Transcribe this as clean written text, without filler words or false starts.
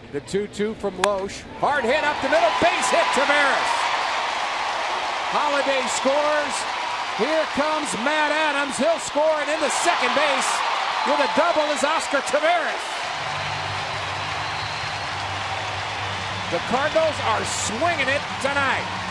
The 2-2 from Loesch. Hard hit up the middle. Base hit, Taveras. Holiday scores. Here comes Matt Adams. He'll score, and in the second base with a double is Oscar Taveras. The Cardinals are swinging it tonight.